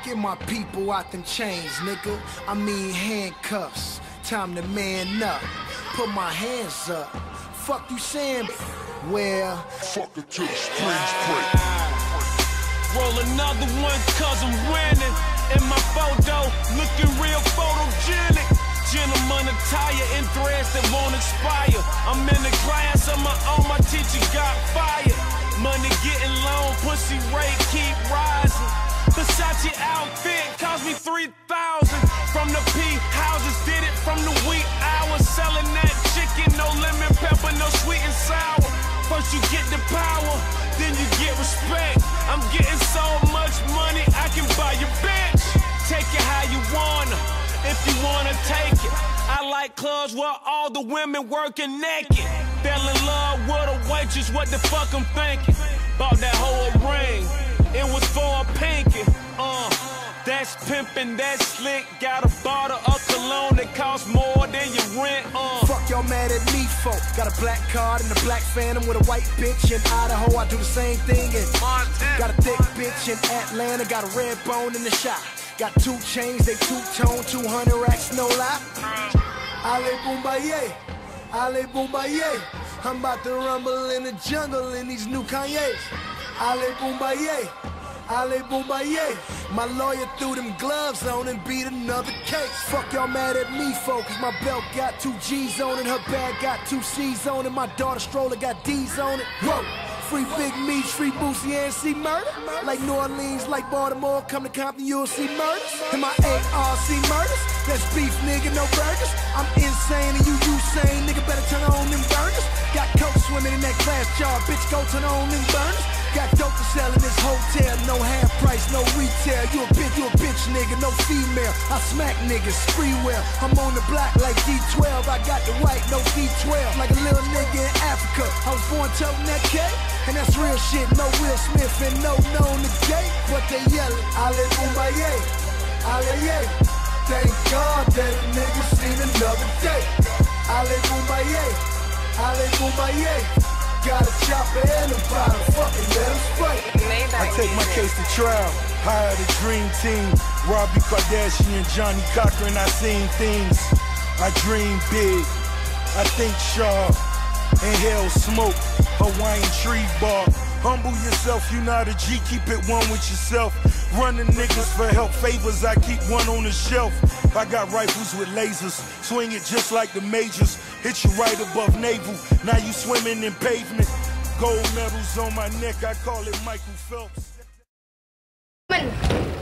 Get my people out them chains, nigga. I mean handcuffs. Time to man up. Put my hands up. Fuck you saying? Well, fuck it till the springs break. Roll another one cause I'm winning. In my photo, looking real photogenic. Gentleman attire in threads that won't expire. I'm in the class of my own, my teacher got fired. Money getting low, pussy rate keep rising. Versace outfit cost me 3,000. From the P houses, did it from the wee hours. Selling that chicken, no lemon pepper, no sweet and sour. First you get the power, then you get respect. I'm getting so much money, I can buy your bitch. Take it how you wanna, if you wanna take it. I like clubs where all the women working naked. Fell in love with a waitress, what the fuck I'm thinking? Bought that whole ring, it was for a pinky. That's pimpin', that's slick. Got a bottle of cologne that costs more than your rent. Fuck y'all mad at me for. Got a black card and a black Phantom with a white bitch in Idaho. I do the same thing in Montana. Got a thick bitch in Atlanta. Got a red bone in the shop. Got 2 chains, they two-tone, 200 racks, no lie. Ale Boombaye, Ale Boombaye. I'm about to rumble in the jungle in these new Kanyes. Ale Boombaye, Ale Boombaye. My lawyer threw them gloves on and beat another case. Fuck y'all mad at me for, cause my belt got 2 G's on it. Her bag got 2 C's on it. My daughter stroller got D's on it. Whoa. Free Big Meech, free Boosie, and see murder. Like New Orleans, like Baltimore, come to Compton, you'll see murders. And my ARC murders, that's beef, nigga, no burgers. I'm insane and you Usain, nigga, better turn on them burners. Got coke swimming in that glass jar, bitch, go turn on them burners. Got dope to sell in this hotel, no half price, no retail. You a bitch, nigga, no female. I smack niggas, free will. I'm on the block like D12, I got the white, no D12. Like a little nigga in Africa, I was born toting that cake. And that's real shit, no Will Smith and no known the gate. But they yellin', Ale Boombaye, Ale yeah. Thank God that a nigga seen another day. Ale Boombaye, Ale Boombaye. Got a chopper and a bottle, fucking let him spray. I take my case to trial, hire the dream team. Robbie Kardashian, Johnny Cochran, I seen things. I dream big, I think sharp. Inhale smoke, Hawaiian tree bark. Humble yourself, you not a G, keep it one with yourself. Running niggas for help, favors, I keep one on the shelf. I got rifles with lasers, swing it just like the majors. Hit you right above navel, now you swimming in pavement. Gold medals on my neck, I call it Michael Phelps.